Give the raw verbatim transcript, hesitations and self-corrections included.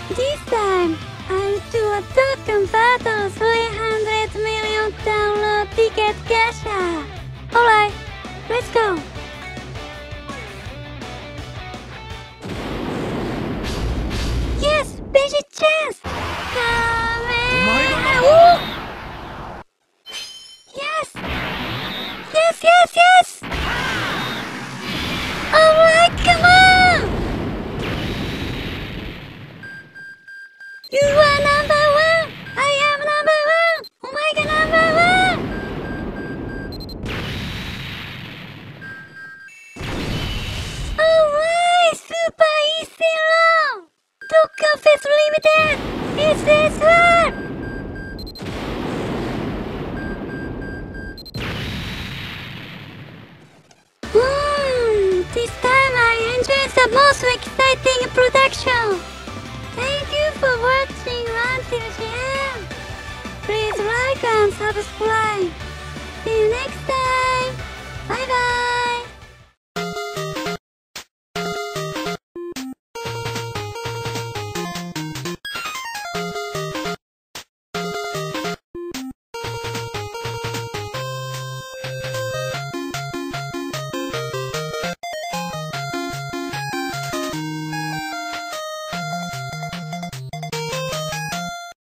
This time, I'll do a Dokkan Battle three hundred million download ticket Gasha. Alright, let's go. Yes, basic chance. Kamei. Ooh. Yes. Yes, yes, yes. Alright, come on. You are number one. I am number one. Oh my god, number one. Alright, super easy long. Dokkan Fest Limited. It's this one. Hmm, this time I enjoyed the most exciting production. Thank you for watching until the end. Please like and subscribe. See you next time. Bye bye.